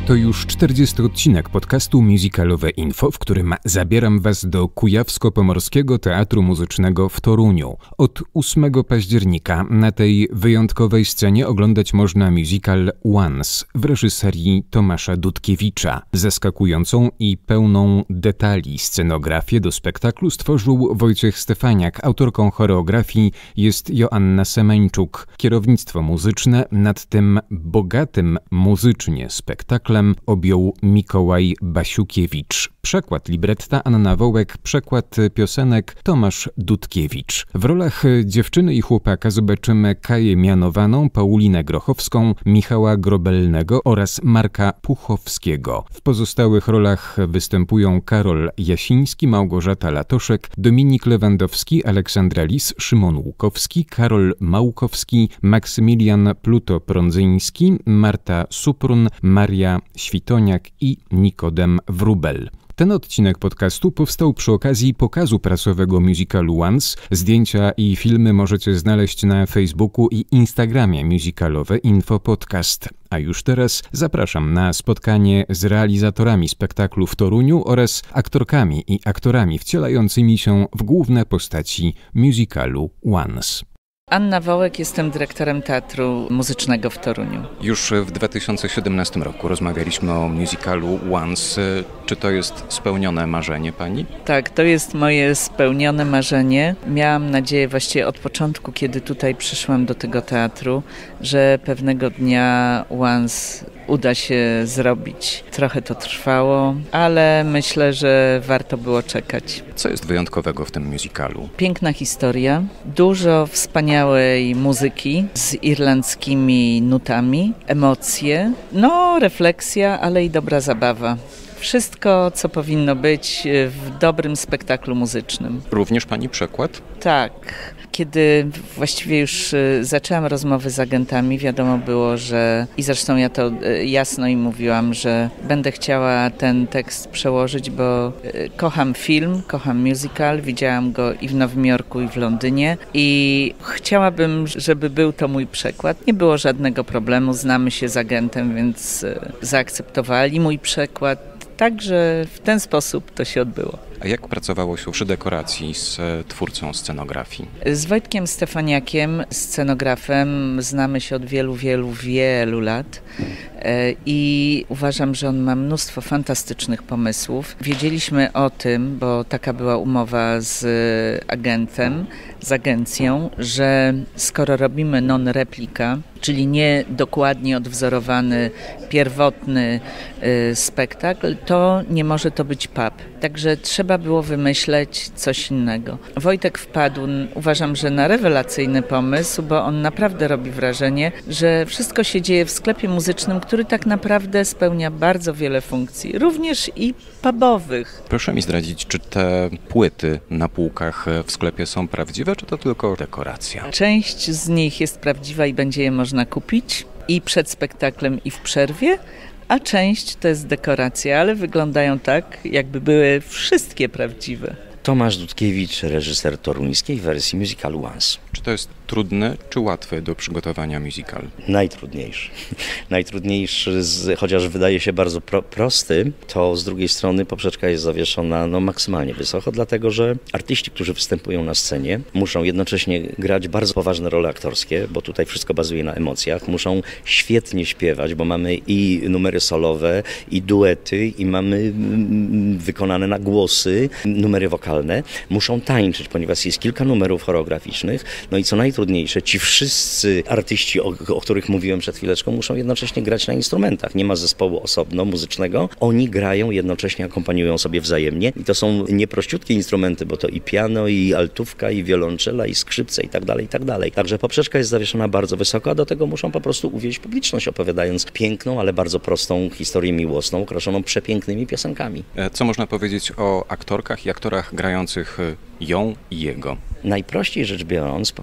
To już 40. odcinek podcastu Musicalowe Info, w którym zabieram Was do Kujawsko-Pomorskiego Teatru Muzycznego w Toruniu. Od 8 października na tej wyjątkowej scenie oglądać można musical Once w reżyserii Tomasza Dudkiewicza. Zaskakującą i pełną detali scenografię do spektaklu stworzył Wojciech Stefaniak. Autorką choreografii jest Joanna Semeńczuk. Kierownictwo muzyczne nad tym bogatym muzycznie spektaklem objął Mikołaj Basiukiewicz. Przekład libretta Anna Wołek, przekład piosenek Tomasz Dudkiewicz. W rolach dziewczyny i chłopaka zobaczymy Kaję Mianowaną, Paulinę Grochowską, Michała Grobelnego oraz Marka Puchowskiego. W pozostałych rolach występują Karol Jasiński, Małgorzata Latoszek, Dominik Lewandowski, Aleksandra Lis, Szymon Łukowski, Karol Małkowski, Maksymilian Pluto-Prądzyński, Marta Suprun, Maria Świtoniak i Nikodem Wróbel. Ten odcinek podcastu powstał przy okazji pokazu prasowego musicalu Once. Zdjęcia i filmy możecie znaleźć na Facebooku i Instagramie Musicalowe Info Podcast. A już teraz zapraszam na spotkanie z realizatorami spektaklu w Toruniu oraz aktorkami i aktorami wcielającymi się w główne postaci musicalu Once. Anna Wołek, jestem dyrektorem Teatru Muzycznego w Toruniu. Już w 2017 roku rozmawialiśmy o musicalu Once. Czy to jest spełnione marzenie pani? Tak, to jest moje spełnione marzenie. Miałam nadzieję właściwie od początku, kiedy tutaj przyszłam do tego teatru, że pewnego dnia Once uda się zrobić. Trochę to trwało, ale myślę, że warto było czekać. Co jest wyjątkowego w tym musicalu? Piękna historia, dużo wspaniałej muzyki z irlandzkimi nutami, emocje, refleksja, ale i dobra zabawa. Wszystko, co powinno być w dobrym spektaklu muzycznym. Również pani przekład? Tak. Kiedy właściwie już zaczęłam rozmowy z agentami, wiadomo było, że i zresztą ja to jasno im mówiłam, że będę chciała ten tekst przełożyć, bo kocham film, kocham musical, widziałam go i w Nowym Jorku, i w Londynie i chciałabym, żeby był to mój przekład. Nie było żadnego problemu, znamy się z agentem, więc zaakceptowali mój przekład. Także w ten sposób to się odbyło. A jak pracowało się przy dekoracji z twórcą scenografii? Z Wojtkiem Stefaniakiem, scenografem, znamy się od wielu lat i uważam, że on ma mnóstwo fantastycznych pomysłów. Wiedzieliśmy o tym, bo taka była umowa z agentem, z agencją, że skoro robimy non-replika, czyli nie dokładnie odwzorowany, pierwotny spektakl, to nie może to być pub. Także trzeba było wymyśleć coś innego. Wojtek wpadł, uważam, że na rewelacyjny pomysł, bo on naprawdę robi wrażenie, że wszystko się dzieje w sklepie muzycznym, który tak naprawdę spełnia bardzo wiele funkcji, również i pubowych. Proszę mi zdradzić, czy te płyty na półkach w sklepie są prawdziwe, czy to tylko dekoracja? Część z nich jest prawdziwa i będzie je można kupić i przed spektaklem, i w przerwie, a część to jest dekoracja, ale wyglądają tak, jakby były wszystkie prawdziwe. Tomasz Dudkiewicz, reżyser toruńskiej wersji musicalu Once. Czy to jest trudny czy łatwy do przygotowania musical? Najtrudniejszy. Najtrudniejszy, chociaż wydaje się bardzo prosty, to z drugiej strony poprzeczka jest zawieszona maksymalnie wysoko, dlatego że artyści, którzy występują na scenie, muszą jednocześnie grać bardzo poważne role aktorskie, bo tutaj wszystko bazuje na emocjach, muszą świetnie śpiewać, bo mamy i numery solowe, i duety, i mamy wykonane na głosy numery wokalne. Muszą tańczyć, ponieważ jest kilka numerów choreograficznych, no i co najtrudniejsze, ci wszyscy artyści, o których mówiłem przed chwileczką, muszą jednocześnie grać na instrumentach. Nie ma zespołu osobno muzycznego. Oni grają, jednocześnie akompaniują sobie wzajemnie. I to są nieprościutkie instrumenty, bo to i piano, i altówka, i wiolonczela, i skrzypce i tak dalej, i tak dalej. Także poprzeczka jest zawieszona bardzo wysoko, a do tego muszą po prostu uwieść publiczność, opowiadając piękną, ale bardzo prostą historię miłosną, okraszoną przepięknymi piosenkami. Co można powiedzieć o aktorkach i aktorach grających ją i jego? Najprościej rzecz biorąc, po prostu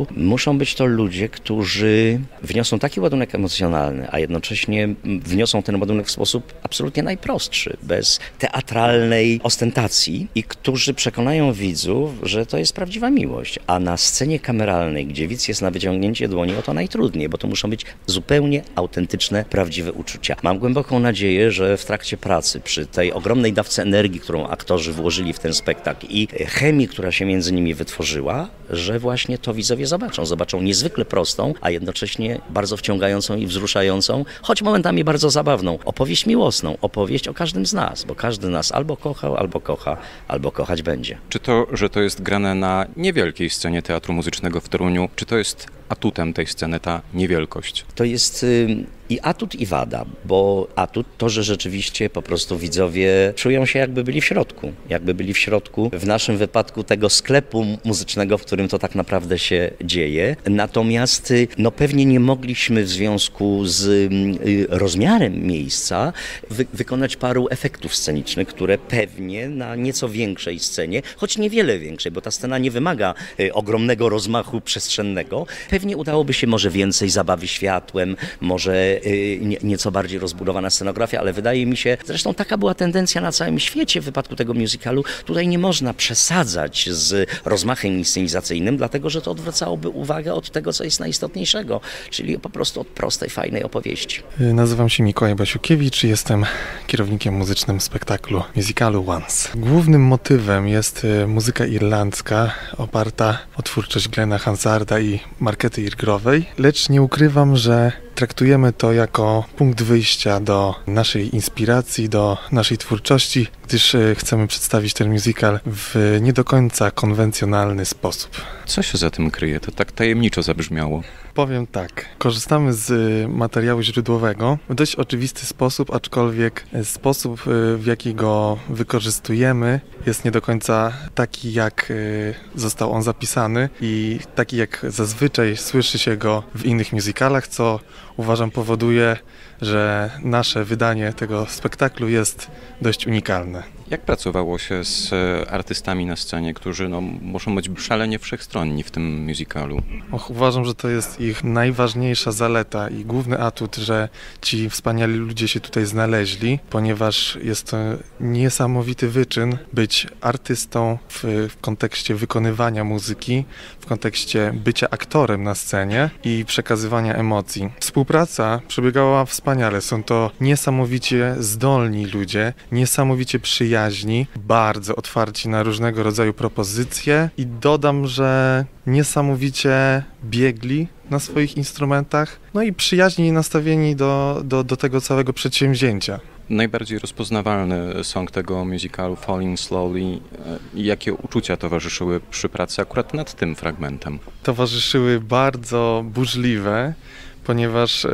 teatru, muszą być to ludzie, którzy wniosą taki ładunek emocjonalny, a jednocześnie wniosą ten ładunek w sposób absolutnie najprostszy, bez teatralnej ostentacji i którzy przekonają widzów, że to jest prawdziwa miłość. A na scenie kameralnej, gdzie widz jest na wyciągnięcie dłoni, o to najtrudniej, bo to muszą być zupełnie autentyczne, prawdziwe uczucia. Mam głęboką nadzieję, że w trakcie pracy, przy tej ogromnej dawce energii, którą aktorzy włożyli w ten spektakl i chemii, która się między nimi wytworzyła, że właśnie to widzowie zobaczą. Zobaczą niezwykle prostą, a jednocześnie bardzo wciągającą i wzruszającą, choć momentami bardzo zabawną, opowieść miłosną, opowieść o każdym z nas, bo każdy nas albo kochał, albo kocha, albo kochać będzie. Czy to, że to jest grane na niewielkiej scenie Teatru Muzycznego w Toruniu, czy to jest atutem tej sceny, ta niewielkość? To jest i atut, i wada, bo atut to, że rzeczywiście po prostu widzowie czują się jakby byli w środku, w naszym wypadku tego sklepu muzycznego, w którym to tak naprawdę się dzieje. Natomiast no pewnie nie mogliśmy w związku z rozmiarem miejsca wykonać paru efektów scenicznych, które pewnie na nieco większej scenie, choć niewiele większej, bo ta scena nie wymaga ogromnego rozmachu przestrzennego, pewnie udałoby się może więcej zabawy światłem, może nieco bardziej rozbudowana scenografia, ale wydaje mi się, zresztą taka była tendencja na całym świecie w wypadku tego musicalu, tutaj nie można przesadzać z rozmachem inscenizacyjnym, dlatego że to odwracałoby uwagę od tego, co jest najistotniejszego, czyli po prostu od prostej, fajnej opowieści. Nazywam się Mikołaj Basiukiewicz i jestem kierownikiem muzycznym spektaklu musicalu Once. Głównym motywem jest muzyka irlandzka oparta o twórczość Glena Hansarda i Markety Irgrowej, lecz nie ukrywam, że traktujemy to jako punkt wyjścia do naszej inspiracji, do naszej twórczości, gdyż chcemy przedstawić ten musical w nie do końca konwencjonalny sposób. Co się za tym kryje? To tak tajemniczo zabrzmiało. Powiem tak, korzystamy z materiału źródłowego w dość oczywisty sposób, aczkolwiek sposób, w jaki go wykorzystujemy, jest nie do końca taki, jak został on zapisany i taki, jak zazwyczaj słyszy się go w innych musicalach, co uważam powoduje, że nasze wydanie tego spektaklu jest dość unikalne. Jak pracowało się z artystami na scenie, którzy muszą być szalenie wszechstronni w tym musicalu? Uważam, że to jest ich najważniejsza zaleta i główny atut, że ci wspaniali ludzie się tutaj znaleźli, ponieważ jest to niesamowity wyczyn być artystą w kontekście wykonywania muzyki, w kontekście bycia aktorem na scenie i przekazywania emocji. Współpraca przebiegała wspaniale. Są to niesamowicie zdolni ludzie, niesamowicie przyjaźni, bardzo otwarci na różnego rodzaju propozycje i dodam, że niesamowicie biegli na swoich instrumentach, no i przyjaźni nastawieni do tego całego przedsięwzięcia. Najbardziej rozpoznawalny song tego musicalu, Falling Slowly. Jakie uczucia towarzyszyły przy pracy akurat nad tym fragmentem? Towarzyszyły bardzo burzliwe, ponieważ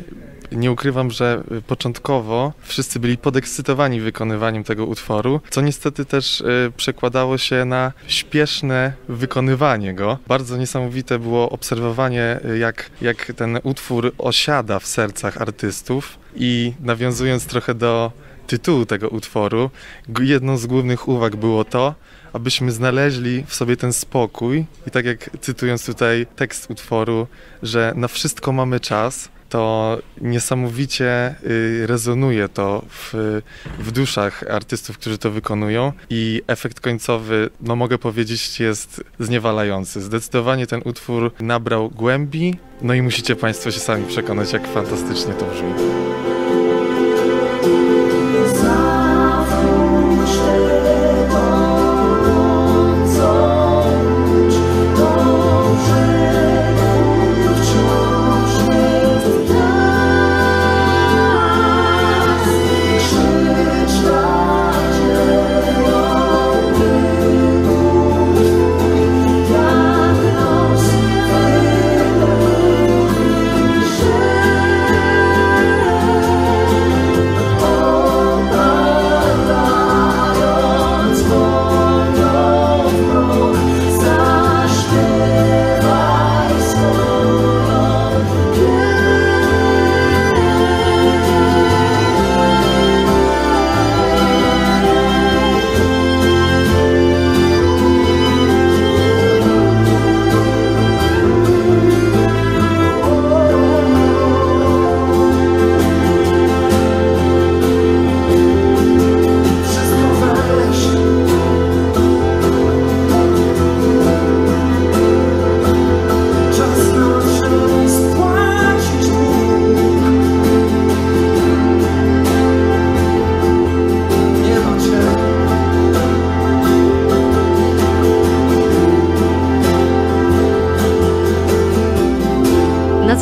nie ukrywam, że początkowo wszyscy byli podekscytowani wykonywaniem tego utworu, co niestety też przekładało się na śpieszne wykonywanie go. Bardzo niesamowite było obserwowanie, jak ten utwór osiada w sercach artystów i nawiązując trochę do tytułu tego utworu, jedną z głównych uwag było to, abyśmy znaleźli w sobie ten spokój i tak jak cytując tutaj tekst utworu, że na wszystko mamy czas, to niesamowicie rezonuje to w duszach artystów, którzy to wykonują i efekt końcowy, mogę powiedzieć, jest zniewalający. Zdecydowanie ten utwór nabrał głębi, no i musicie Państwo się sami przekonać, jak fantastycznie to brzmi.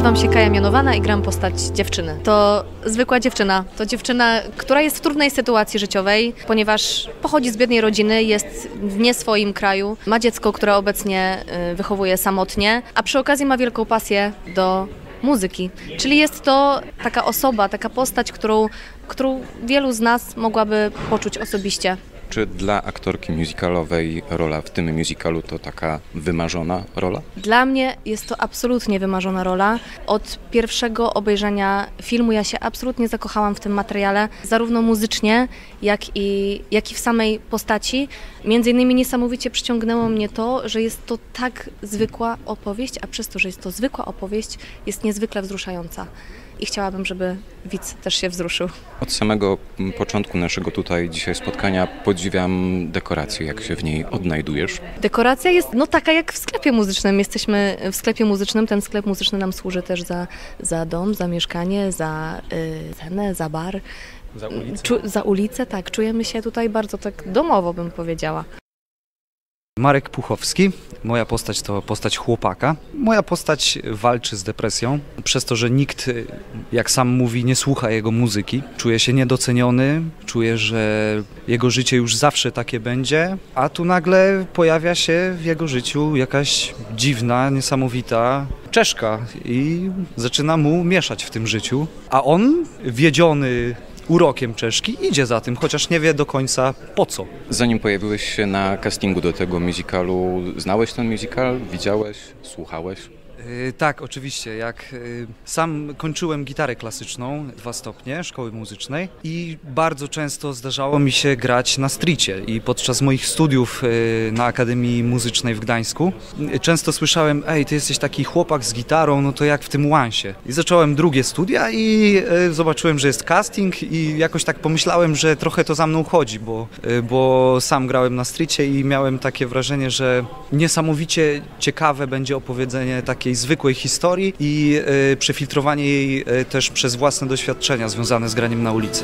Nazywam się Kaja Mianowana i gram postać dziewczyny. To zwykła dziewczyna. To dziewczyna, która jest w trudnej sytuacji życiowej, ponieważ pochodzi z biednej rodziny, jest w nie swoim kraju, ma dziecko, które obecnie wychowuje samotnie, a przy okazji ma wielką pasję do muzyki. Czyli jest to taka osoba, taka postać, którą wielu z nas mogłaby poczuć osobiście. Czy dla aktorki musicalowej rola w tym musicalu to taka wymarzona rola? Dla mnie jest to absolutnie wymarzona rola. Od pierwszego obejrzenia filmu ja się absolutnie zakochałam w tym materiale, zarówno muzycznie, jak i w samej postaci. Między innymi niesamowicie przyciągnęło mnie to, że jest to tak zwykła opowieść, a przez to, że jest to zwykła opowieść, jest niezwykle wzruszająca. I chciałabym, żeby widz też się wzruszył. Od samego początku naszego tutaj dzisiaj spotkania podziwiam dekorację, jak się w niej odnajdujesz. Dekoracja jest taka jak w sklepie muzycznym. Jesteśmy w sklepie muzycznym, ten sklep muzyczny nam służy też za dom, za mieszkanie, za cenę, za bar. Za ulicę? Za ulicę, tak. Czujemy się tutaj bardzo tak domowo, bym powiedziała. Marek Puchowski. Moja postać to postać chłopaka. Moja postać walczy z depresją, przez to, że nikt, jak sam mówi, nie słucha jego muzyki. Czuje się niedoceniony, czuje, że jego życie już zawsze takie będzie, a tu nagle pojawia się w jego życiu jakaś dziwna, niesamowita Czeszka i zaczyna mu mieszać w tym życiu, a on, wiedziony urokiem Czeszki, idzie za tym, chociaż nie wie do końca po co. Zanim pojawiłeś się na castingu do tego musicalu, znałeś ten musical? Widziałeś? Słuchałeś? Tak, oczywiście. Jak sam kończyłem gitarę klasyczną, 2 stopnie szkoły muzycznej i bardzo często zdarzało mi się grać na stricie i podczas moich studiów na Akademii Muzycznej w Gdańsku często słyszałem: ej, ty jesteś taki chłopak z gitarą, no to jak w tym Łansie. I zacząłem drugie studia i zobaczyłem, że jest casting i jakoś tak pomyślałem, że trochę to za mną chodzi, bo sam grałem na stricie i miałem takie wrażenie, że niesamowicie ciekawe będzie opowiedzenie takiej zwykłej historii i przefiltrowanie jej też przez własne doświadczenia związane z graniem na ulicy.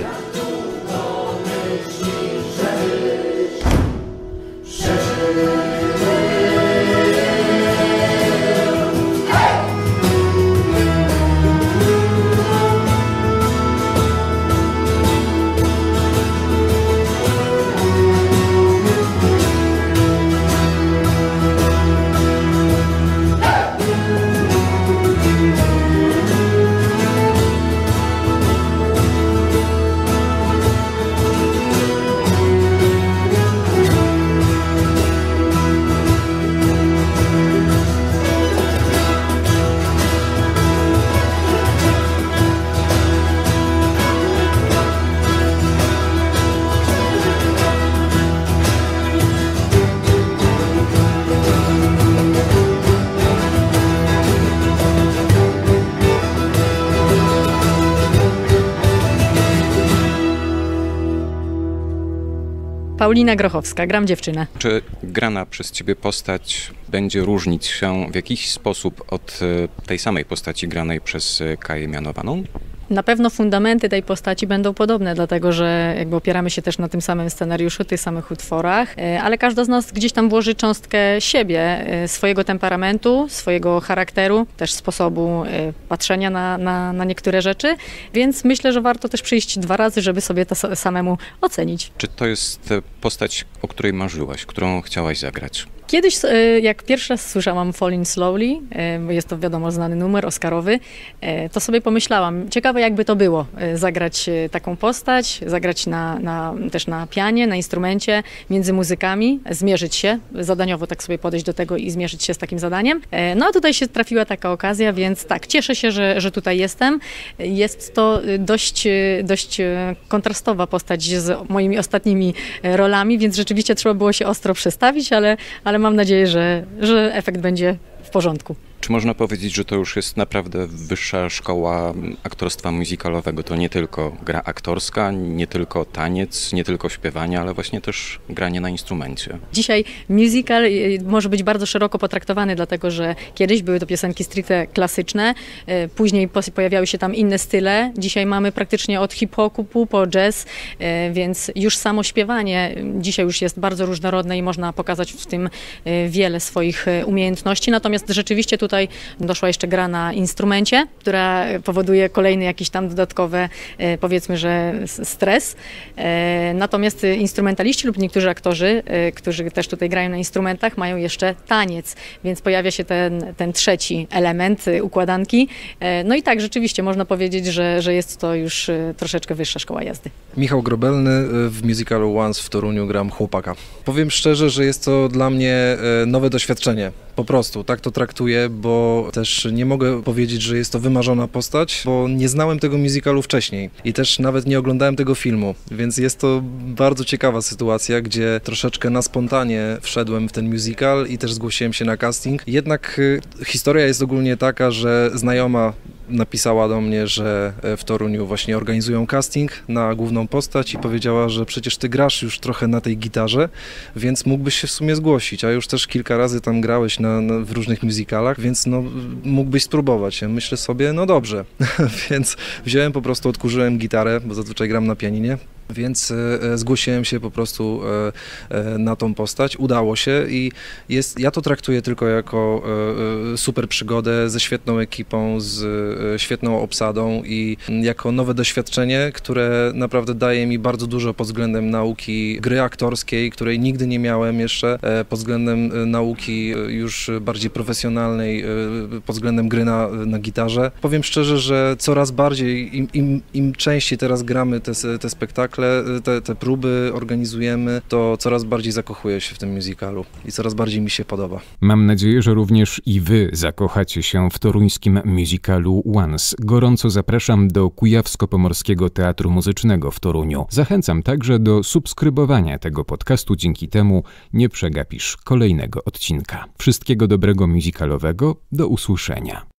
Paulina Grochowska, gram dziewczynę. Czy grana przez ciebie postać będzie różnić się w jakiś sposób od tej samej postaci granej przez Kaję Mianowaną? Na pewno fundamenty tej postaci będą podobne, dlatego że jakby opieramy się też na tym samym scenariuszu, tych samych utworach, ale każda z nas gdzieś tam włoży cząstkę siebie, swojego temperamentu, swojego charakteru, też sposobu patrzenia na niektóre rzeczy, więc myślę, że warto też przyjść 2 razy, żeby sobie to samemu ocenić. Czy to jest postać, o której marzyłaś, którą chciałaś zagrać? Kiedyś, jak pierwszy raz słyszałam Falling Slowly, jest to wiadomo znany numer oscarowy, to sobie pomyślałam, ciekawe jakby to było, zagrać taką postać, zagrać też na pianie, na instrumencie, między muzykami, zmierzyć się, zadaniowo tak sobie podejść do tego i zmierzyć się z takim zadaniem. No a tutaj się trafiła taka okazja, więc tak, cieszę się, że tutaj jestem. Jest to dość kontrastowa postać z moimi ostatnimi rolami, więc rzeczywiście trzeba było się ostro przestawić, ale mam nadzieję, że efekt będzie w porządku. Czy można powiedzieć, że to już jest naprawdę wyższa szkoła aktorstwa musicalowego? To nie tylko gra aktorska, nie tylko taniec, nie tylko śpiewanie, ale właśnie też granie na instrumencie. Dzisiaj musical może być bardzo szeroko potraktowany, dlatego że kiedyś były to piosenki stricte klasyczne, później pojawiały się tam inne style. Dzisiaj mamy praktycznie od hip-hopu po jazz, więc już samo śpiewanie dzisiaj już jest bardzo różnorodne i można pokazać w tym wiele swoich umiejętności. Natomiast rzeczywiście tutaj tutaj doszła jeszcze gra na instrumencie, która powoduje kolejny jakiś tam dodatkowy, powiedzmy, że stres. Natomiast instrumentaliści lub niektórzy aktorzy, którzy też tutaj grają na instrumentach, mają jeszcze taniec, więc pojawia się ten trzeci element układanki. No i tak, rzeczywiście można powiedzieć, że jest to już troszeczkę wyższa szkoła jazdy. Michał Grobelny, w musicalu Once w Toruniu gram chłopaka. Powiem szczerze, że jest to dla mnie nowe doświadczenie. Po prostu tak to traktuję, bo też nie mogę powiedzieć, że jest to wymarzona postać, bo nie znałem tego musicalu wcześniej i też nawet nie oglądałem tego filmu, więc jest to bardzo ciekawa sytuacja, gdzie troszeczkę na spontanie wszedłem w ten musical i też zgłosiłem się na casting. Jednak historia jest ogólnie taka, że znajoma napisała do mnie, że w Toruniu właśnie organizują casting na główną postać i powiedziała, że przecież ty grasz już trochę na tej gitarze, więc mógłbyś się w sumie zgłosić, a już też kilka razy tam grałeś w różnych musicalach, więc no, mógłbyś spróbować. Ja myślę sobie, no dobrze, więc wziąłem po prostu, odkurzyłem gitarę, bo zazwyczaj gram na pianinie, więc zgłosiłem się po prostu na tą postać, udało się i ja to traktuję tylko jako super przygodę ze świetną ekipą, z świetną obsadą i jako nowe doświadczenie, które naprawdę daje mi bardzo dużo pod względem nauki gry aktorskiej, której nigdy nie miałem jeszcze, pod względem nauki już bardziej profesjonalnej, pod względem gry na gitarze. Powiem szczerze, że coraz bardziej, im częściej teraz gramy te spektakle, te próby organizujemy, to coraz bardziej zakochuję się w tym musicalu i coraz bardziej mi się podoba. Mam nadzieję, że również i wy zakochacie się w toruńskim musicalu Once. Gorąco zapraszam do Kujawsko-Pomorskiego Teatru Muzycznego w Toruniu. Zachęcam także do subskrybowania tego podcastu, dzięki temu nie przegapisz kolejnego odcinka. Wszystkiego dobrego musicalowego, do usłyszenia.